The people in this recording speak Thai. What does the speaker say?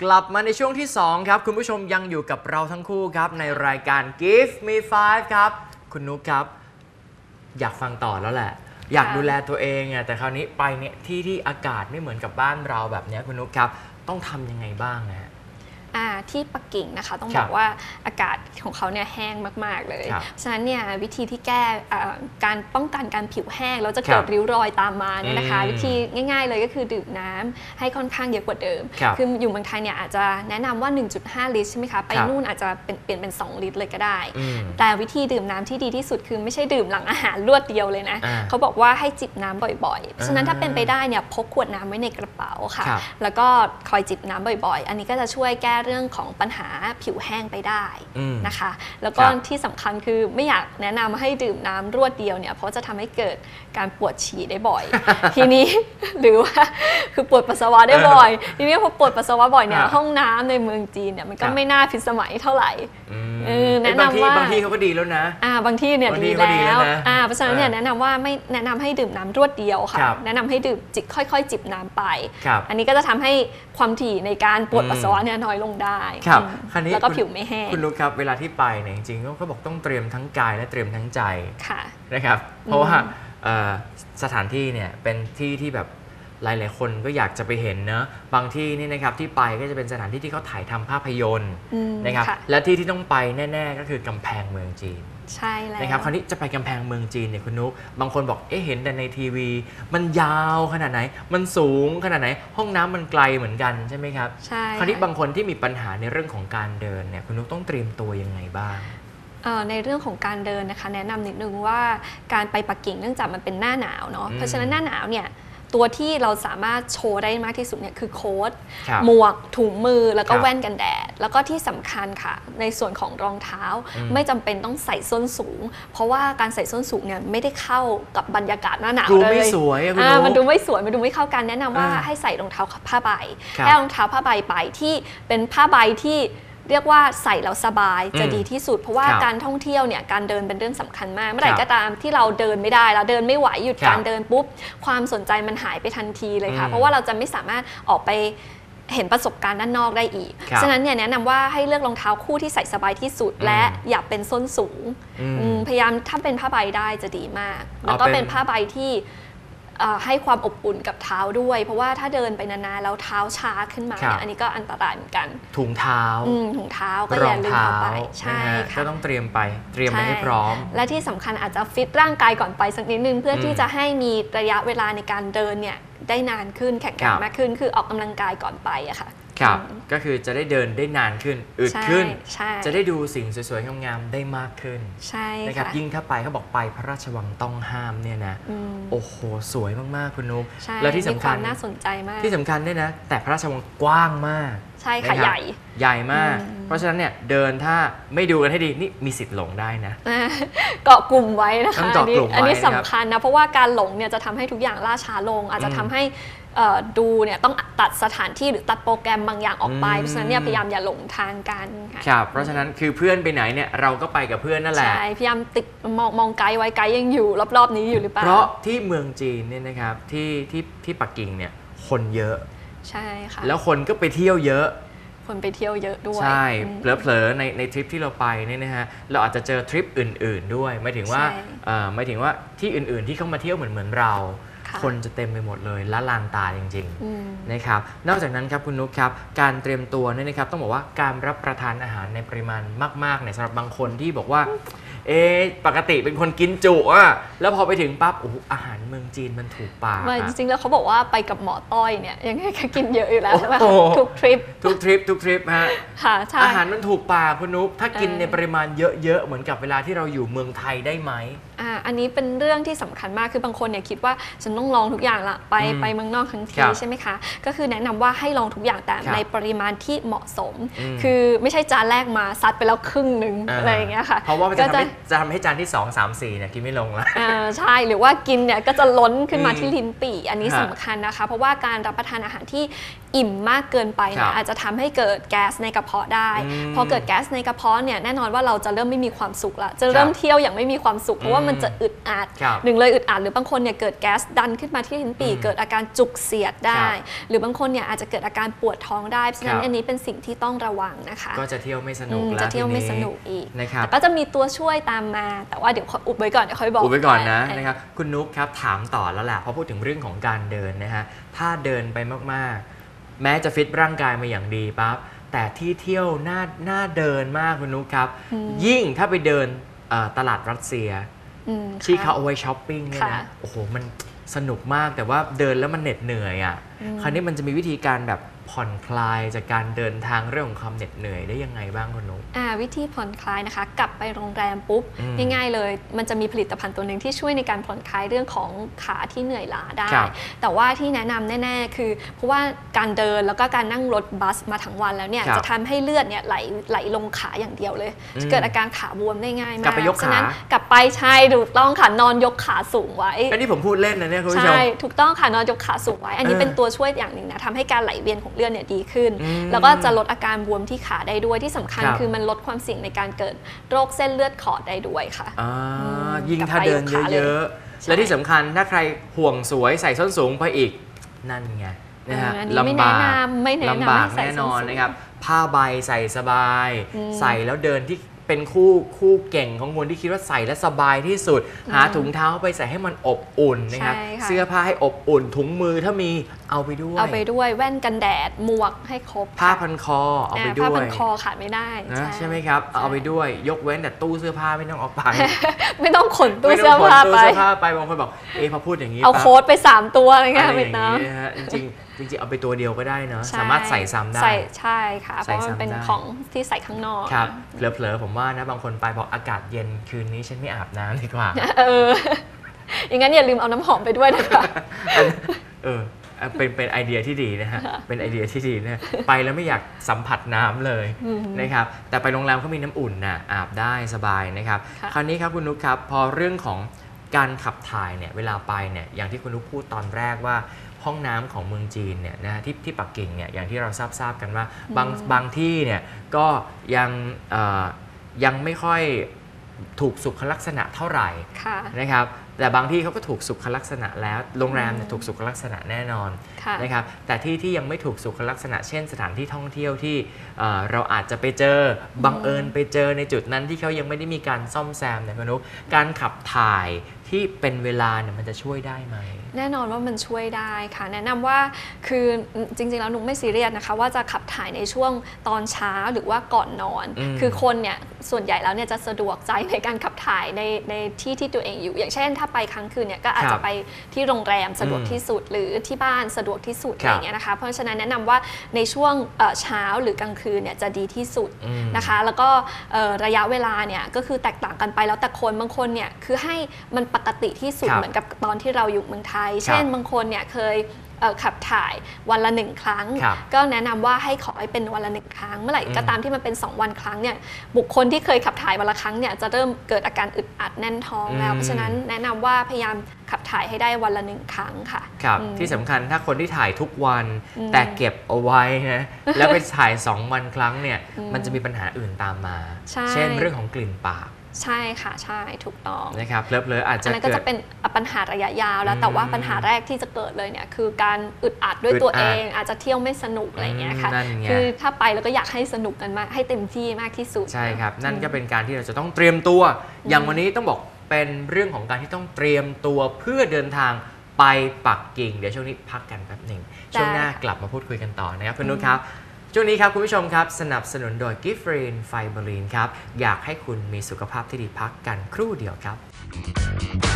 กลับมาในช่วงที่2ครับคุณผู้ชมยังอยู่กับเราทั้งคู่ครับในรายการ Give Me 5ครับคุณนุ๊กครับอยากฟังต่อแล้วแหละอยากดูแลตัวเองแต่คราวนี้ไปเนี่ยที่อากาศไม่เหมือนกับบ้านเราแบบนี้คุณนุ๊กครับต้องทำยังไงบ้างนะฮะที่ปักกิ่งนะคะต้องบอกว่าอากาศของเขาเนี่ยแห้งมากๆเลยฉะนั้นเนี่ยวิธีที่แก้การป้องกันการผิวแห้งแล้วจะเกิดริ้วรอยตามมาเนี่ยนะคะวิธีง่ายๆเลยก็คือดื่มน้ำให้ค่อนข้างเยอะกว่าเดิมคืออยู่เมืองไทยเนี่ยอาจจะแนะนำว่า 1.5 ลิตรใช่ไหมคะไปนู่นอาจจะเปลี่ยนเป็น2 ลิตรเลยก็ได้แต่วิธีดื่มน้ำที่ดีที่สุดคือไม่ใช่ดื่มหลังอาหารรวดเดียวเลยนะเขาบอกว่าให้จิบน้ำบ่อยๆเพราะฉะนั้นถ้าเป็นไปได้เนี่ยพกขวดน้ำไว้ในกระเป๋าค่ะแล้วก็คอยจิบน้ำบ่อยๆอันนี้ก็จะช่วยแก้เรื่องของปัญหาผิวแห้งไปได้นะคะแล้วก็ที่สำคัญคือไม่อยากแนะนำให้ดื่มน้ำรวดเดียวเนี่ยเพราะจะทำให้เกิดการปวดฉี่ได้บ่อย ทีนี้หรือว่าคือปวดปัสสาวะได้บ่อยทีนี้พอปวดปัสสาวะบ่อยเนี่ยห้องน้ำในเมืองจีนเนี่ยมันก็ไม่น่าพิสมัยเท่าไหร่แนะนำว่าบางที่เขาก็ดีแล้วนะบางที่เนี่ยดีแล้วเพราะฉะนั้นเนี่ยแนะนำว่าไม่แนะนำให้ดื่มน้ำรวดเดียวค่ะแนะนำให้ดื่มค่อยๆจิบน้ำไปอันนี้ก็จะทำให้ความถี่ในการปวดปัสสาวะเนี่ยน้อยลงได้แล้วก็ผิวไม่แห้งคุณลูกครับเวลาที่ไปเนี่ยจริงๆเขาบอกต้องเตรียมทั้งกายและเตรียมทั้งใจนะครับเพราะว่าสถานที่เนี่ยเป็นที่ที่แบบหลายๆคนก็อยากจะไปเห็นเนอะบางที่นี่นะครับที่ไปก็จะเป็นสถานที่ที่เขาถ่ายทำภาพยนตร์นะครับและที่ที่ต้องไปแน่ๆก็คือกำแพงเมืองจีนใช่แล้วนะครับคราวนี้จะไปกำแพงเมืองจีนเนี่ยคุณนุ๊กบางคนบอกเห็นแต่ในทีวีมันยาวขนาดไหนมันสูงขนาดไหนห้องน้ำมันไกลเหมือนกันใช่ไหมครับใช่คราวนี้บางคนที่มีปัญหาในเรื่องของการเดินเนี่ยคุณนุ๊กต้องเตรียมตัวยังไงบ้างในเรื่องของการเดินนะคะแนะนำนิดนึงว่าการไปปักกิ่งเนื่องจากมันเป็นหน้าหนาวเนาะเพราะฉะนั้นหน้าหนาวเนี่ยตัวที่เราสามารถโชว์ได้มากที่สุดเนี่ยคือโค้ทหมวกถุงมือแล้วก็แว่นกันแดดแล้วก็ที่สำคัญค่ะในส่วนของรองเท้าไม่จำเป็นต้องใส่ส้นสูงเพราะว่าการใส่ส้นสูงเนี่ยไม่ได้เข้ากับบรรยากาศหน้าหนาวเลยดูไม่สวยมันดูไม่สวยมันดูไม่เข้ากันแนะนำว่าให้ใส่รองเท้าผ้าใบให้รองเท้าผ้าใบไปที่เป็นผ้าใบที่เรียกว่าใส่แล้วสบายจะดีที่สุดเพราะว่าการท่องเที่ยวเนี่ยการเดินเป็นเรื่องสำคัญมากเมื่อไหร่ก็ตามที่เราเดินไม่ได้เราเดินไม่ไหวหยุดการเดินปุ๊บความสนใจมันหายไปทันทีเลยค่ะเพราะว่าเราจะไม่สามารถออกไปเห็นประสบการณ์ด้านนอกได้อีกฉะนั้นเนี่ยแนะนำว่าให้เลือกรองเท้าคู่ที่ใส่สบายที่สุดและอย่าเป็นส้นสูงพยายามถ้าเป็นผ้าใบได้จะดีมากแล้วก็เป็นผ้าใบที่ให้ความอบอุ่นกับเท้าด้วยเพราะว่าถ้าเดินไปนานๆแล้วเท้าชาขึ้นมาเนี่ยอันนี้ก็อันตรายเหมือนกันถุงเท้าก็อย่าลืมเอาไปใช่ค่ะก็ต้องเตรียมไปเตรียมไว้ให้พร้อมและที่สำคัญอาจจะฟิตร่างกายก่อนไปสักนิดนึงเพื่อที่จะให้มีระยะเวลาในการเดินเนี่ยได้นานขึ้นแข็งแกร่งมากขึ้นคือออกกำลังกายก่อนไปอะค่ะครับก็คือจะได้เดินได้นานขึ้นอึดขึ้นจะได้ดูสิ่งสวยๆงามๆได้มากขึ้นใช่นะครับยิ่งถ้าไปเขาบอกไปพระราชวังต้องห้ามเนี่ยนะโอ้โหสวยมากๆคุณนุ๊กและที่สำคัญน่าสนใจมากที่สำคัญเนี่ยนะแต่พระราชวังกว้างมากใช่ค่ะใหญ่มากเพราะฉะนั้นเนี่ยเดินถ้าไม่ดูกันให้ดีนี่มีสิทธิ์หลงได้นะเกาะกลุ่มไว้นะคะอันนี้สำคัญนะเพราะว่าการหลงเนี่ยจะทำให้ทุกอย่างล่าช้าลงอาจจะทำให้ดูเนี่ยต้องตัดสถานที่หรือตัดโปรแกรมบางอย่างออกไปเพราะฉะนั้นเนี่ยพยายามอย่าหลงทางกันครับเพราะฉะนั้นคือเพื่อนไปไหนเนี่ยเราก็ไปกับเพื่อนนั่นแหละใช่พยายามติดมองไกด์ไว้ไกด์ยังอยู่รอบๆนี้อยู่หรือเปล่าเพราะที่เมืองจีนเนี่ยนะครับที่ปักกิ่งเนี่ยคนเยอะใช่ค่ะแล้วคนก็ไปเที่ยวเยอะคนไปเที่ยวเยอะด้วยใช่เผลอๆในทริปที่เราไปเนี่ยนะฮะเราอาจจะเจอทริปอื่นๆด้วยหมายถึงว่าที่อื่นๆที่เข้ามาเที่ยวเหมือนเราคนจะเต็มไปหมดเลยละลานตาจริงๆนะครับนอกจากนั้นครับคุณนุ๊กครับการเตรียมตัวเนี่ยนะครับต้องบอกว่าการรับประทานอาหารในปริมาณมากๆเนี่ยสำหรับบางคนที่บอกว่าปกติเป็นคนกินจุแล้วพอไปถึงปั๊บโอ้โหอาหารเมืองจีนมันถูกปากจริงๆแล้วเขาบอกว่าไปกับหมอต้อยเนี่ยยังไงก็กินเยอะอยู่แล้วใช่ไหมทุกทริปฮะอาหารมันถูกปากคุณนุ๊กถ้ากินในปริมาณเยอะๆเหมือนกับเวลาที่เราอยู่เมืองไทยได้ไหมอันนี้เป็นเรื่องที่สำคัญมากคือบางคนเนี่ยคิดว่าฉันต้องลองทุกอย่างละไปเมืองนอกทั้งทีใช่ไหมคะก็คือแนะนำว่าให้ลองทุกอย่างแต่ในปริมาณที่เหมาะสมคือไม่ใช่จานแรกมาซัดไปแล้วครึ่งหนึ่งอะไรอย่างเงี้ยค่ะเพราะว่ามันจะทำให้จานที่2 3 4เนี่ยกินไม่ลงละใช่หรือว่ากินเนี่ยก็จะล้นขึ้นมาที่ลิ้นปี่อันนี้สำคัญนะคะเพราะว่าการรับประทานอาหารที่อิ่มมากเกินไปนะอาจจะทำให้เกิดแก๊สในกระเพาะได้พอเกิดแก๊สในกระเพาะเนี่ยแน่นอนว่าเราจะเริ่มไม่มีความสุขละจะเริ่มเที่ยวอย่างไม่มีความสุขเพราะว่ามันจะอึดอัดหนึ่งเลยอึดอัดหรือบางคนเนี่ยเกิดแก๊สดันขึ้นมาที่ลิ้นปี่เกิดอาการจุกเสียดได้หรือบางคนเนี่ยอาจจะเกิดอาการปวดท้องได้เพราะฉะนั้นอันนี้เป็นสิ่งที่ต้องระวังนะคะก็จะเที่ยวไม่สนุกแล้วจะเที่ยวไม่สนุกอีกนะครับแต่ก็จะมีตัวช่วยตามมาแต่ว่าเดี๋ยวอุบไว้ก่อนเดี๋ยวค่อยบอกอุบไว้ก่อนนะครับคุณนุ๊กครับถามต่อแล้วแหละพอพูดถึงเรื่องของการเดินนะฮะถ้าเดินไปมากๆแม้จะฟิตร่างกายมาอย่างดีปั๊บแต่ที่เที่ยวน่าเดินมากคุณนุ๊กครับยิ่งถ้าไปเดินตลาดรัสเซียที่เขาเอาไว้ช้อปปิ้งเนี่ยนะโอ้โหมันสนุกมากแต่ว่าเดินแล้วมันเหน็ดเหนื่อยอ่ะคราวนี้มันจะมีวิธีการแบบผ่อนคลายจากการเดินทางเรื่องของความเหน็ดเหนื่อยได้ยังไงบ้างคุณนุ๊กวิธีผ่อนคลายนะคะกลับไปโรงแรมปุ๊บง่ายๆเลยมันจะมีผลิตภัณฑ์ตัวหนึ่งที่ช่วยในการผ่อนคลายเรื่องของขาที่เหนื่อยล้าได้แต่ว่าที่แนะนำแน่ๆคือเพราะว่าการเดินแล้วก็การนั่งรถบัสมาทั้งวันแล้วเนี่ยจะทำให้เลือดเนี่ยไหลลงขาอย่างเดียวเลยจะเกิดอาการขาบวมได้ง่ายมากฉะนั้นกลับไปใช่ถูกต้องค่ะนอนยกขาสูงไว้อันนี้ผมพูดเล่นนะเนี่ยคุณผู้ชมใช่ถูกต้องค่ะนอนยกขาสูงไว้อันนี้เป็นตัวช่วยอย่างหนึ่งนะทำให้การไหลเวียนของเลือดเนี่ยดีขึ้นแล้วก็จะลดอาการบวมที่ขาได้ด้วยที่สำคัญคือมันลดความเสี่ยงในการเกิดโรคเส้นเลือดขอดได้ด้วยค่ะยิ่งถ้าเดินเยอะๆและที่สำคัญถ้าใครห่วงสวยใส่ส้นสูงไปอีกนั่นไงนะฮะลำบากแน่นอนนะครับผ้าใบใส่สบายใส่แล้วเดินที่เป็นคู่เก่งของคนที่คิดว่าใส่และสบายที่สุดหาถุงเท้าไปใส่ให้มันอบอุ่นนะครับเสื้อผ้าให้อบอุ่นถุงมือถ้ามีเอาไปด้วยแว่นกันแดดหมวกให้ครบผ้าพันคอเอาไปด้วยผ้าพันคอขาดไม่ได้ใช่ไหมครับเอาไปด้วยยกเว้นแต่ตู้เสื้อผ้าไม่ต้องเอาไปไม่ต้องขนตู้เสื้อผ้าไปบางคนบอกพอพูดอย่างนี้เอาโค้ดไป3ตัวอะไรเงี้ยไม่ต้องจริงเอาไปตัวเดียวก็ได้เนาะสามารถใส่ซ้ำได้ใช่ค่ะเพราะมันเป็นของที่ใส่ข้างนอกครับเผลอๆผมว่านะบางคนไปบอกอากาศเย็นคืนนี้ฉันไม่อาบน้ำดีกว่าอย่างนั้นอย่าลืมเอาน้ำหอมไปด้วยนะคะเป็นไอเดียที่ดีนะฮะเป็นไอเดียที่ดีนะไปแล้วไม่อยากสัมผัสน้ำเลยนะครับแต่ไปโรงแรมเขามีน้ำอุ่นนะอาบได้สบายนะครับคราวนี้ครับคุณนุ๊กครับพอเรื่องของการขับถ่ายเนี่ยเวลาไปเนี่ยอย่างที่คุณนุ๊กพูดตอนแรกว่าห้องน้ำของเมืองจีนเนี่ยนะที่ปักกิ่งเนี่ยอย่างที่เราทราบกันว่าบางที่เนี่ยก็ยังไม่ค่อยถูกสุขลักษณะเท่าไหร่นะครับแต่บางที่เขาก็ถูกสุขลักษณะแล้วโรงแรมเนี่ยถูกสุขลักษณะแน่นอนนะครับแต่ที่ยังไม่ถูกสุขลักษณะเช่นสถานที่ท่องเที่ยวที่เราอาจจะไปเจอบังเอิญไปเจอในจุดนั้นที่เขายังไม่ได้มีการซ่อมแซมเนี่ยคุณนุ๊กการขับถ่ายที่เป็นเวลาเนี่ยมันจะช่วยได้ไหมแน่นอนว่ามันช่วยได้ค่ะแนะนำว่าคือจริงๆแล้วนุ๊กไม่ซีเรียสนะคะว่าจะขับถ่ายในช่วงตอนเช้าหรือว่าก่อนนอนคือคนเนี่ยส่วนใหญ่แล้วเนี่ยจะสะดวกใจในการขับถ่ายในที่ตัวเองอยู่อย่างเช่นถ้าไปค้างคืนเนี่ยก็อาจจะไปที่โรงแรมสะดวกที่สุดหรือที่บ้านสะดวกที่สุดอะไรอย่างเงี้ยนะคะเพราะฉะนั้นแนะนำว่าในช่วงเช้าหรือกลางคืนเนี่ยจะดีที่สุดนะคะแล้วก็ระยะเวลาเนี่ยก็คือแตกต่างกันไปแล้วแต่คนบางคนเนี่ยคือให้มันปกติที่สุดเหมือนกับตอนที่เราอยู่เมืองไทยเช่นบางคนเนี่ยเคยขับถ่ายวันละ1ครั้งก็แนะนำว่าให้ขอให้เป็นวันละ1ครั้งเมื่อไหร่ก็ตามที่มันเป็น2วันครั้งเนี่ยบุคคลที่เคยขับถ่ายวันละครั้งเนี่ยจะเริ่มเกิดอาการอึดอัดแน่นท้องแล้วเพราะฉะนั้นแนะนำว่าพยายามขับถ่ายให้ได้วันละ1ครั้งค่ะครับที่สำคัญถ้าคนที่ถ่ายทุกวันแต่เก็บเอาไว้นะแล้วไปถ่าย2วันครั้งเนี่ยมันจะมีปัญหาอื่นตามมาเช่นเรื่องของกลิ่นปากใช่ค่ะใช่ถูกต้องนะครับเพลออาจจะก็จะเป็นปัญหาระยะยาวแล้วแต่ว่าปัญหาแรกที่จะเกิดเลยเนี่ยคือการอึดอัดด้วยตัวเองอาจจะเที่ยวไม่สนุกอะไรเงี้ยค่ะคือถ้าไปแล้วก็อยากให้สนุกกันมากให้เต็มที่มากที่สุดใช่ครับนั่นก็เป็นการที่เราจะต้องเตรียมตัวอย่างวันนี้ต้องบอกเป็นเรื่องของการที่ต้องเตรียมตัวเพื่อเดินทางไปปักกิ่งเดี๋ยวช่วงนี้พักกันแป๊บหนึ่งช่วงหน้ากลับมาพูดคุยกันต่อนะครับคุณนุชครับช่วงนี้ครับคุณผู้ชมครับสนับสนุนโดย Giftgreen ไฟเบอรีนครับอยากให้คุณมีสุขภาพที่ดีพักกันครู่เดียวครับ